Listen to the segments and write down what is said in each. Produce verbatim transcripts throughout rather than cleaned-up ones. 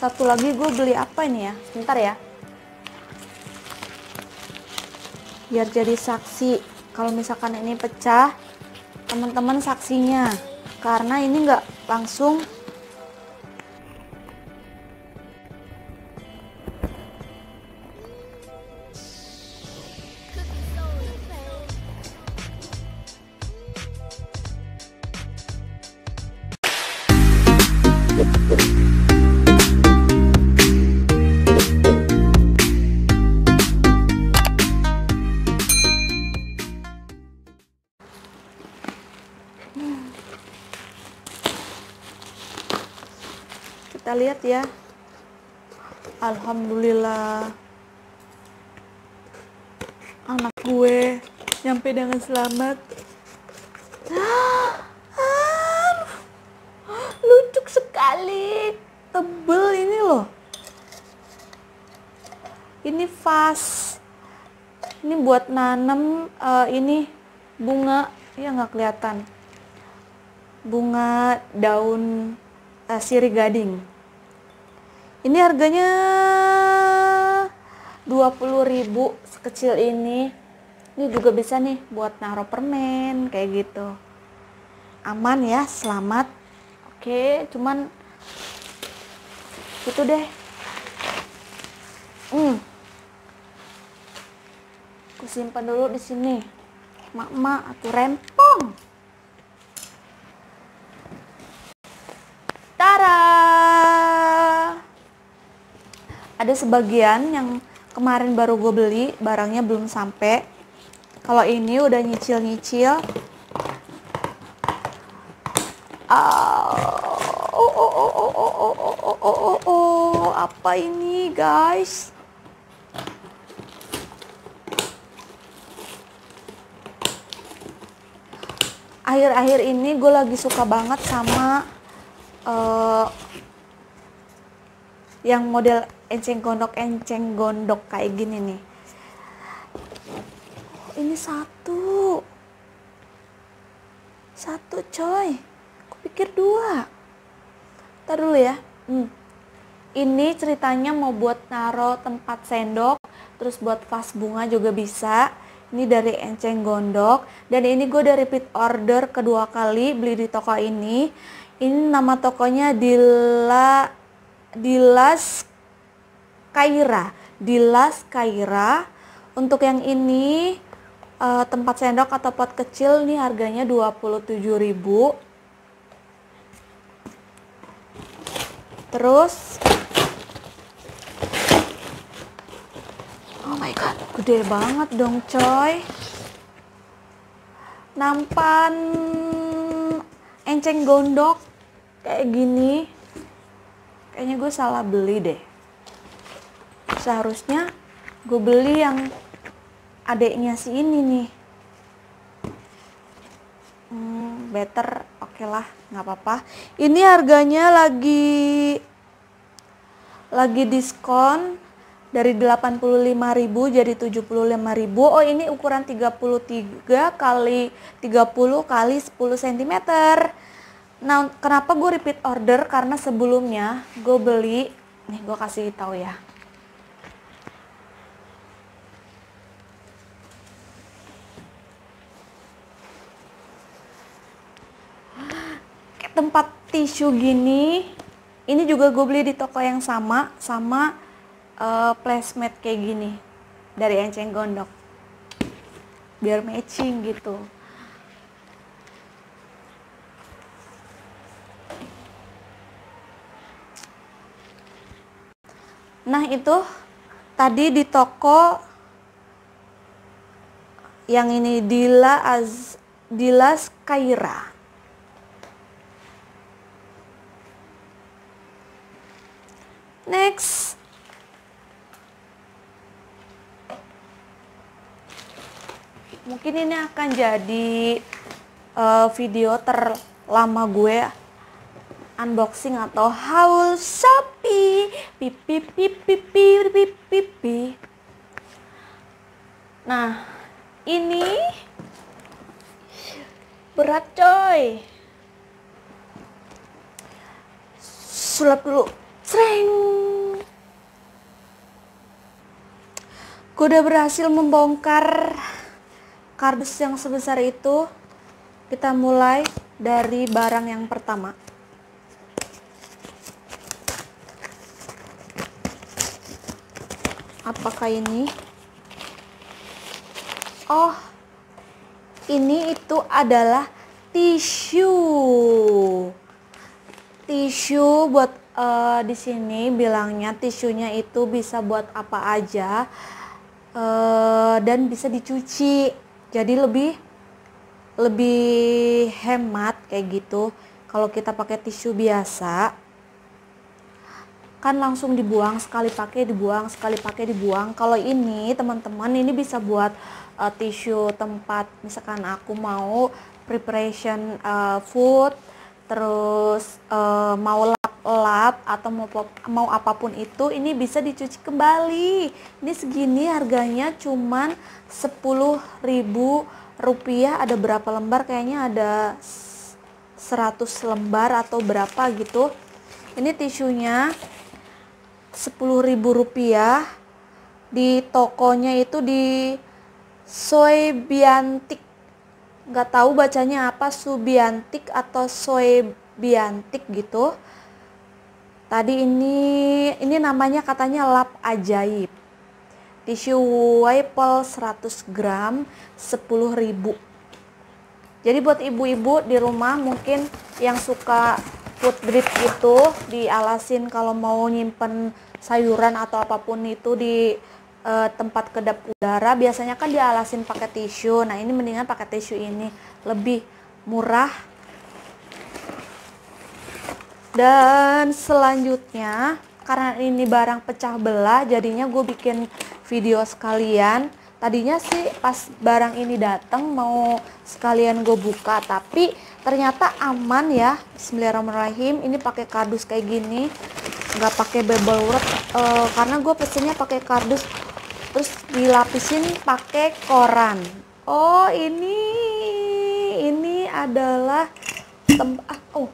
satu lagi gue beli apa ini ya? Sebentar ya. Biar jadi saksi. Kalau misalkan ini pecah, teman-teman saksinya. Karena ini nggak langsung kita lihat ya. Alhamdulillah anak gue nyampe dengan selamat. Ah, ah, lucu sekali, tebel ini loh. Ini vas, ini buat nanam uh, ini bunga, ya nggak kelihatan, bunga daun uh, sirih gading. Ini harganya dua puluh ribu sekecil ini. Ini juga bisa nih buat naruh permen kayak gitu. Aman ya, selamat. Oke, cuman gitu deh. Hmm. Aku simpan dulu di sini. Mak-mak atau rempong. Tara. Ada sebagian yang kemarin baru gue beli, barangnya belum sampai. Kalau ini udah nyicil-nyicil. Oh, oh, oh, oh, oh, oh, oh, oh, oh, oh, oh, apa ini guys? Akhir-akhir ini gue lagi suka banget sama uh, yang model enceng gondok enceng gondok kayak gini nih. Oh, ini satu satu coy, aku pikir dua. Ntar dulu ya. hmm. Ini ceritanya mau buat naro tempat sendok, terus buat vas bunga juga bisa. Ini dari enceng gondok, dan ini gue udah repeat order kedua kali beli di toko ini. Ini nama tokonya Dila Dilas Kaira, Dilas Kaira. Untuk yang ini uh, tempat sendok atau pot kecil nih harganya dua puluh tujuh ribu. Terus oh my god, gede banget dong coy. Nampan enceng gondok kayak gini. Kayaknya gue salah beli deh. Seharusnya gue beli yang adeknya si ini nih. Hmm, better, oke okay lah, nggak apa-apa. Ini harganya lagi lagi diskon dari delapan puluh lima ribu jadi tujuh puluh lima ribu. Oh, ini ukuran tiga puluh tiga kali tiga puluh kali sepuluh sentimeter. Nah, kenapa gue repeat order? Karena sebelumnya gue beli, nih gue kasih tahu ya. Kayak tempat tisu gini, ini juga gue beli di toko yang sama, sama uh, placemat kayak gini dari enceng gondok, biar matching gitu. Nah, itu tadi di toko yang ini Dila Az Dilas Kaira. Next. Mungkin ini akan jadi uh, video terlama gue unboxing atau haul Shopee. Pipi pipi pipi pipi. Nah, ini berat coy. Sulap dulu. Sret. Jreng. Gue udah berhasil membongkar kardus yang sebesar itu. Kita mulai dari barang yang pertama. Apakah ini? Oh, ini itu adalah tisu. Tisu buat uh, di sini bilangnya tisunya itu bisa buat apa aja uh, dan bisa dicuci. Jadi lebih lebih hemat kayak gitu. Kalau kita pakai tisu biasa kan langsung dibuang, sekali pakai dibuang, sekali pakai dibuang. Kalau ini teman-teman, ini bisa buat uh, tisu tempat misalkan aku mau preparation uh, food, terus uh, mau lap-lap atau mau mau apapun itu, ini bisa dicuci kembali. Ini segini harganya cuman sepuluh ribu rupiah. Ada berapa lembar? Kayaknya ada seratus lembar atau berapa gitu. Ini tisunya sepuluh ribu rupiah, di tokonya itu di Soebiantik, nggak tahu bacanya apa, Subiantik atau Soebiantik gitu. Tadi ini ini namanya katanya lap ajaib, tisu Wipel seratus gram sepuluh ribu. Jadi buat ibu-ibu di rumah mungkin yang suka food grip gitu, dialasin kalau mau nyimpen sayuran atau apapun itu di e, tempat kedap udara, biasanya kan dialasin pakai tisu. Nah, ini mendingan pakai tisu ini, lebih murah. Dan selanjutnya, karena ini barang pecah belah, jadinya gue bikin video sekalian. Tadinya sih pas barang ini datang mau sekalian gue buka, tapi ternyata aman ya. Bismillahirrahmanirrahim. Ini pakai kardus kayak gini, nggak pakai bubble wrap, uh, karena gue pesennya pakai kardus terus dilapisin pakai koran. Oh, ini ini adalah tempat oh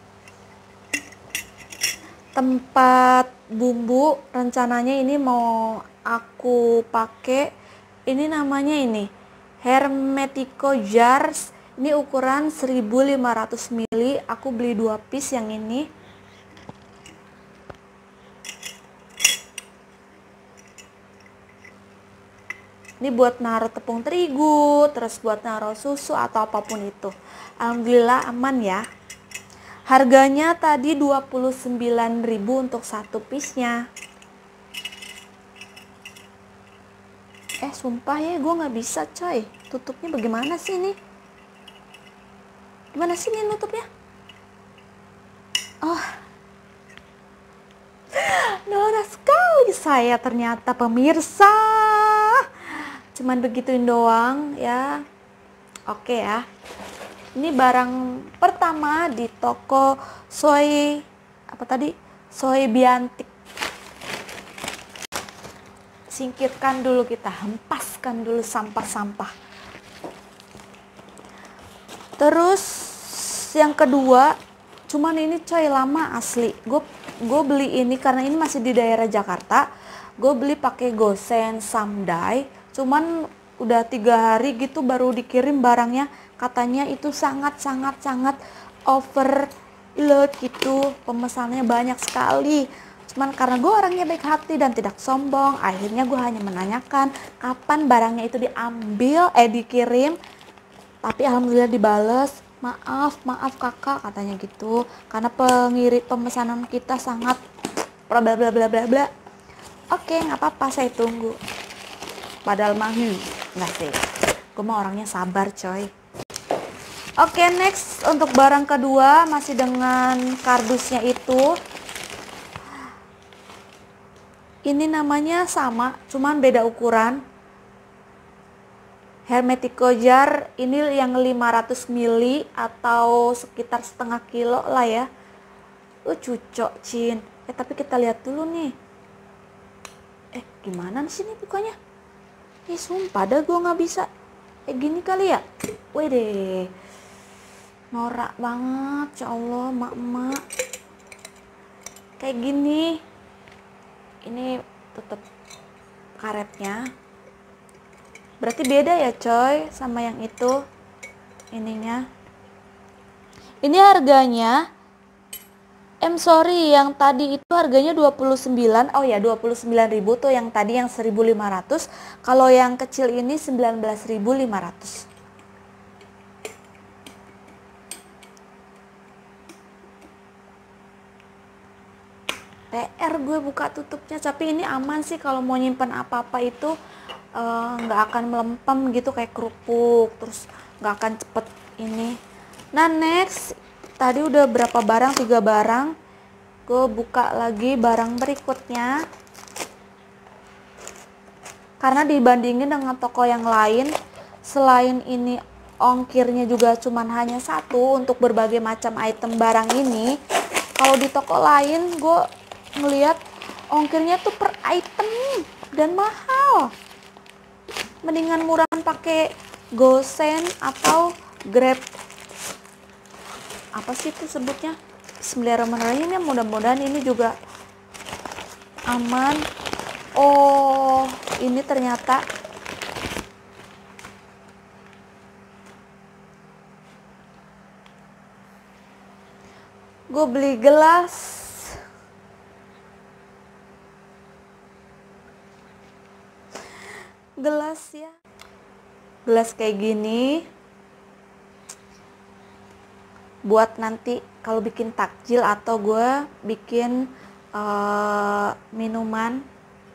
tempat bumbu. Rencananya ini mau aku pakai, ini namanya ini Hermetico Jars. Ini ukuran seribu lima ratus mililiter. Aku beli dua piece yang ini. Ini buat naruh tepung terigu, terus buat naruh susu atau apapun itu. Alhamdulillah aman ya. Harganya tadi dua puluh sembilan ribu untuk satu piece-nya. Eh sumpah ya, gue nggak bisa coy. Tutupnya bagaimana sih ini? Gimana sih ini nutupnya? Oh, norak sekali saya ternyata pemirsa. Cuman begituin doang ya. Oke ya. Ini barang pertama di toko Soe apa tadi? Soebiantik. Singkirkan dulu, kita hempaskan dulu sampah-sampah. Terus yang kedua, cuman ini coy lama asli. Gue gue beli ini karena ini masih di daerah Jakarta. Gue beli pakai Gosen Samdai. Cuman udah tiga hari gitu baru dikirim barangnya. Katanya itu sangat sangat sangat overload gitu. Pemesannya banyak sekali. Cuman karena gue orangnya baik hati dan tidak sombong, akhirnya gue hanya menanyakan kapan barangnya itu diambil, eh dikirim. Tapi alhamdulillah dibales, maaf, maaf kakak katanya gitu. Karena pengirim pemesanan kita sangat bla bla bla bla bla bla. Oke, nggak apa-apa, saya tunggu. Padahal mahu, nggak sih. Gue mah orangnya sabar coy. Oke, next untuk barang kedua masih dengan kardusnya itu. Ini namanya sama, cuman beda ukuran. Hermetico Jar ini yang lima ratus mililiter atau sekitar setengah kilo lah ya. Uh, cucok cin. Eh tapi kita lihat dulu nih. Eh gimana sih nih bukanya? Eh sumpah dah gue nggak bisa. Eh gini kali ya. Wede. Norak banget, ya Allah, mak-mak. kayak gini. Ini tutup karetnya. Berarti beda ya coy sama yang itu ininya. Ini harganya, em sorry, yang tadi itu harganya dua puluh sembilan. Oh ya, dua puluh sembilan ribu tuh yang tadi, yang seribu lima ratus. Kalau yang kecil ini sembilan belas ribu lima ratus. P R gue buka tutupnya, tapi ini aman sih kalau mau nyimpen apa-apa itu nggak uh, akan melempem gitu kayak kerupuk, terus nggak akan cepet ini. Nah next, tadi udah berapa barang, tiga barang. Gue buka lagi barang berikutnya. Karena dibandingin dengan toko yang lain, selain ini ongkirnya juga cuman hanya satu untuk berbagai macam item barang ini. Kalau di toko lain gue ngeliat ongkirnya tuh per item dan mahal. Mendingan murahan pakai GoSend atau Grab. Apa sih itu sebutnya? Bismillahirrahmanirrahim, ya mudah-mudahan ini juga aman. Oh, ini ternyata gue beli gelas. Gelas ya. Gelas kayak gini. Buat nanti kalau bikin takjil atau gue bikin uh, minuman.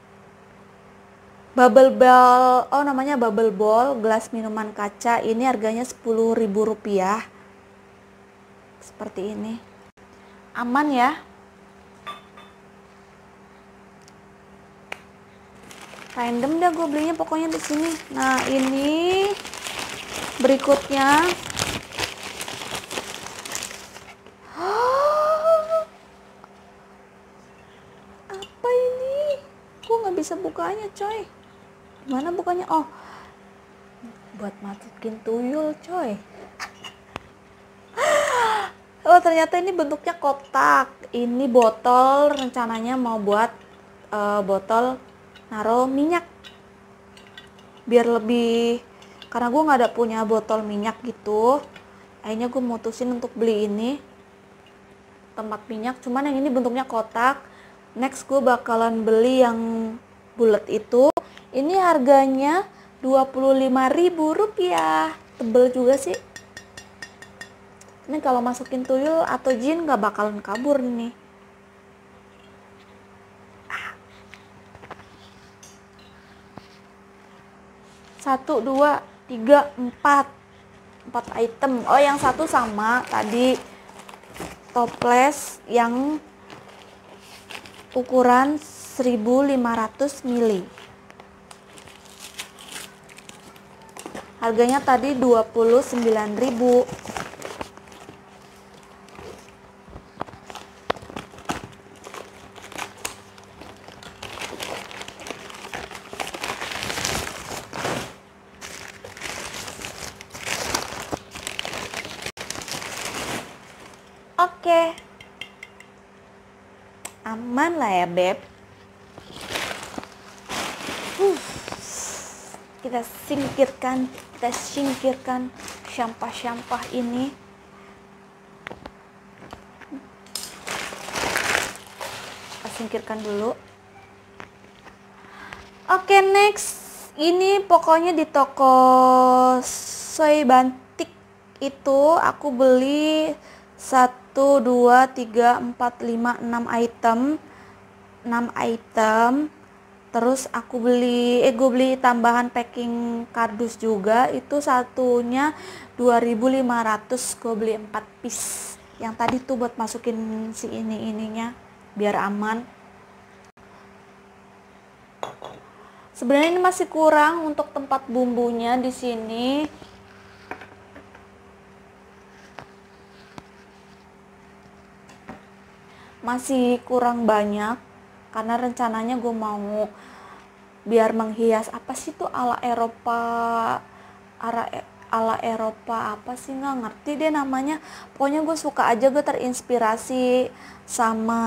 Bubble ball, oh namanya bubble ball, gelas minuman kaca. Ini harganya sepuluh ribu rupiah. Seperti ini. Aman ya. Random dah gue belinya pokoknya di sini. Nah, ini berikutnya. Apa ini? Gue nggak bisa bukanya, coy. Gimana bukanya? Oh, buat masukin tuyul, coy. Oh, ternyata ini bentuknya kotak. Ini botol, rencananya mau buat uh, botol naruh minyak, biar lebih, karena gue nggak ada punya botol minyak gitu. Akhirnya gue mutusin untuk beli ini tempat minyak, cuman yang ini bentuknya kotak. Next gue bakalan beli yang bulat itu. Ini harganya dua puluh lima ribu rupiah. Tebel juga sih. Ini kalau masukin tuyul atau jin nggak bakalan kabur nih. Satu, dua, tiga, empat. Empat item. Oh, yang satu sama tadi. Toples yang ukuran seribu lima ratus mililiter. Harganya tadi dua puluh sembilan ribu. Oke, aman lah ya beb. uh. Kita singkirkan, kita singkirkan sampah-sampah ini. Kita singkirkan dulu. Oke, next. Ini pokoknya di toko Soy Bantik itu aku beli satu, dua, tiga, empat, lima, enam item. enam item. Terus aku beli, eh gue beli tambahan packing kardus juga. Itu satunya dua ribu lima ratus. Gue beli empat piece. Yang tadi tuh buat masukin si ini-ininya biar aman. Sebenarnya ini masih kurang untuk tempat bumbunya di sini. Masih kurang banyak karena rencananya gue mau biar menghias apa sih tuh ala Eropa, ala ala Eropa, apa sih nggak ngerti deh namanya. Pokoknya gue suka aja, gue terinspirasi sama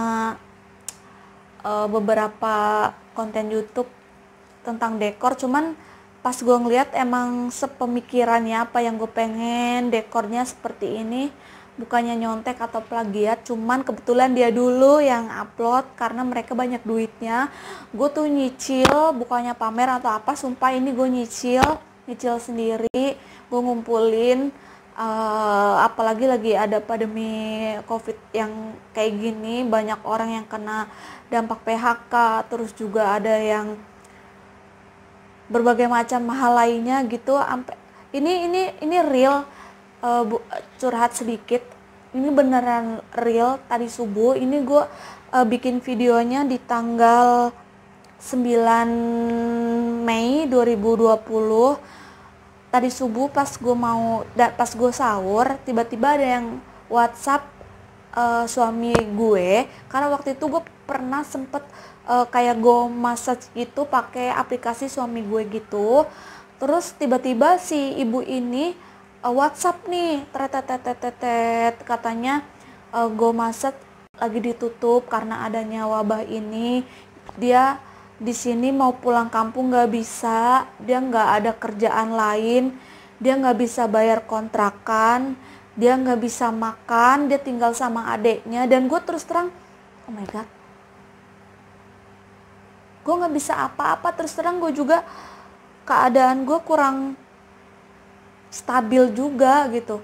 uh, beberapa konten YouTube tentang dekor. Cuman pas gue ngeliat emang sepemikirannya apa yang gue pengen, dekornya seperti ini, bukannya nyontek atau plagiat. Cuman kebetulan dia dulu yang upload karena mereka banyak duitnya. Gue tuh nyicil, bukannya pamer atau apa, sumpah ini gue nyicil nyicil sendiri, gue ngumpulin. Uh, apalagi lagi ada pandemi covid yang kayak gini, banyak orang yang kena dampak P H K, terus juga ada yang berbagai macam hal lainnya gitu. Ampe ini ini ini real, uh, bu, curhat sedikit, ini beneran real. Tadi subuh ini gue uh, bikin videonya di tanggal sembilan Mei dua ribu dua puluh. Tadi subuh pas gue mau pas gue sahur, tiba-tiba ada yang WhatsApp uh, suami gue, karena waktu itu gue pernah sempet uh, kayak go massage gitu pakai aplikasi suami gue gitu. Terus tiba-tiba si ibu ini uh, WhatsApp nih, tetetetetetet, katanya uh, go massage lagi ditutup karena adanya wabah ini. Dia di sini mau pulang kampung nggak bisa, dia nggak ada kerjaan lain, dia nggak bisa bayar kontrakan, dia nggak bisa makan, dia tinggal sama adeknya. Dan gue terus terang, oh my god, gue nggak bisa apa-apa. Terus terang gue juga keadaan gue kurang stabil juga gitu.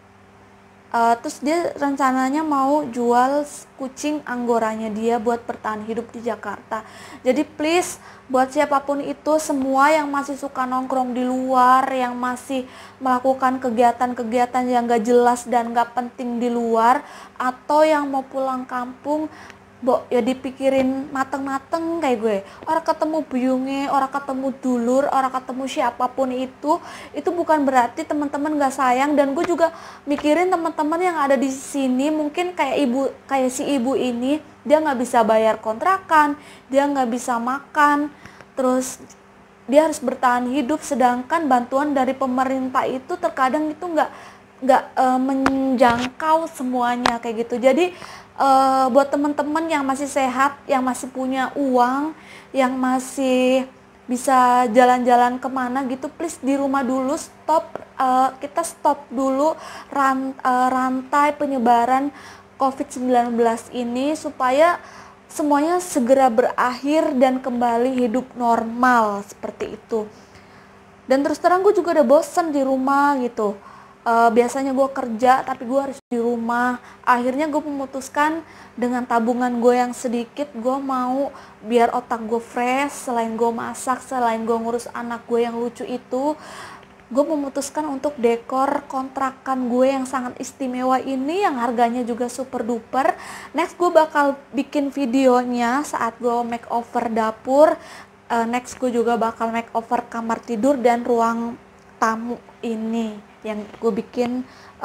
Uh, terus dia rencananya mau jual kucing anggoranya dia buat bertahan hidup di Jakarta. Jadi please, buat siapapun itu, semua yang masih suka nongkrong di luar, yang masih melakukan kegiatan-kegiatan yang gak jelas dan gak penting di luar, atau yang mau pulang kampung, Bo, ya dipikirin mateng-mateng kayak gue. Orang ketemu buyunge, orang ketemu dulur, orang ketemu siapapun itu, itu bukan berarti teman-teman gak sayang. Dan gue juga mikirin teman-teman yang ada di sini, mungkin kayak ibu, kayak si ibu ini, dia nggak bisa bayar kontrakan, dia nggak bisa makan, terus dia harus bertahan hidup. Sedangkan bantuan dari pemerintah itu terkadang itu nggak nggak e, menjangkau semuanya kayak gitu. Jadi Uh, buat teman-teman yang masih sehat, yang masih punya uang, yang masih bisa jalan-jalan kemana gitu, please di rumah dulu, stop, uh, kita stop dulu ran, uh, rantai penyebaran covid sembilan belas ini supaya semuanya segera berakhir dan kembali hidup normal seperti itu. Dan terus terang gue juga udah bosen di rumah gitu. Uh, biasanya gue kerja tapi gue harus di rumah. Akhirnya gue memutuskan dengan tabungan gue yang sedikit, gue mau biar otak gue fresh, selain gue masak, selain gue ngurus anak gue yang lucu itu, gue memutuskan untuk dekor kontrakan gue yang sangat istimewa ini, yang harganya juga super duper. Next gue bakal bikin videonya saat gue makeover dapur. uh, next gue juga bakal makeover kamar tidur dan ruang tamu ini yang gue bikin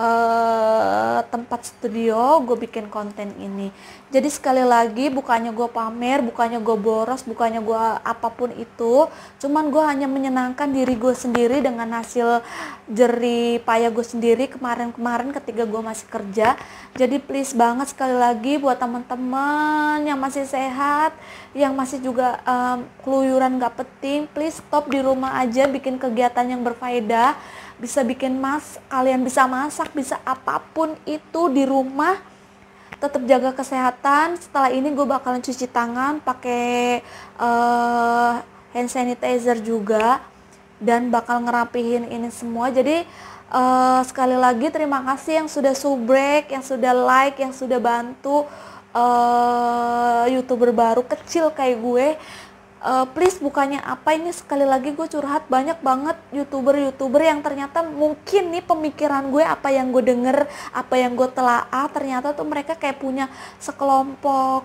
uh, tempat studio, gue bikin konten ini. Jadi sekali lagi, bukannya gue pamer, bukannya gue boros, bukannya gue apapun itu, cuman gue hanya menyenangkan diri gue sendiri dengan hasil jerih payah gue sendiri kemarin-kemarin ketika gue masih kerja. Jadi please banget sekali lagi buat teman-teman yang masih sehat, yang masih juga um, keluyuran gak penting, please stop di rumah aja, bikin kegiatan yang berfaedah. Bisa bikin mas, kalian bisa masak, bisa apapun itu di rumah. Tetap jaga kesehatan. Setelah ini gue bakalan cuci tangan pakai uh, hand sanitizer juga, dan bakal ngerapihin ini semua. Jadi uh, sekali lagi terima kasih yang sudah subrek, yang sudah like, yang sudah bantu uh, YouTuber baru kecil kayak gue. Uh, please, bukannya apa, ini sekali lagi gue curhat, banyak banget youtuber-youtuber yang ternyata mungkin nih pemikiran gue, apa yang gue denger, apa yang gue telaah, ternyata tuh mereka kayak punya sekelompok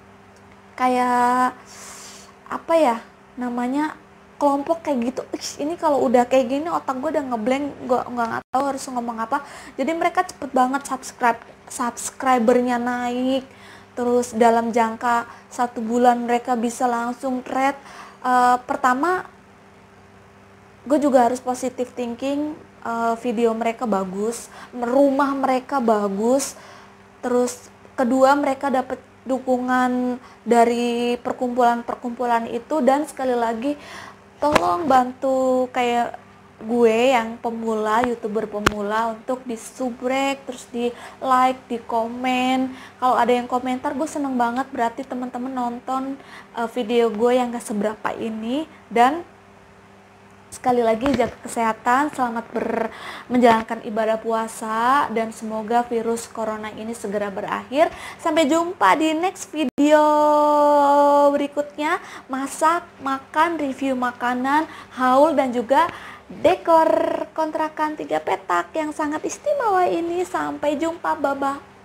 kayak apa ya namanya, kelompok kayak gitu. Ih, ini kalau udah kayak gini otak gue udah ngeblank, gue nggak tahu harus ngomong apa. Jadi mereka cepet banget subscribe subscribernya naik. Terus dalam jangka satu bulan mereka bisa langsung trade. Uh, pertama, gue juga harus positive thinking. uh, video mereka bagus, rumah mereka bagus, terus kedua mereka dapat dukungan dari perkumpulan-perkumpulan itu, dan sekali lagi tolong bantu kayak gue yang pemula, youtuber pemula, untuk di subrek, terus di like, di komen. Kalau ada yang komentar gue seneng banget, berarti teman-teman nonton uh, video gue yang gak seberapa ini. Dan sekali lagi jaga kesehatan, selamat ber, menjalankan ibadah puasa, dan semoga virus corona ini segera berakhir. Sampai jumpa di next video berikutnya, masak, makan, review makanan, haul, dan juga dekor kontrakan tiga petak yang sangat istimewa ini. Sampai jumpa, bye-bye.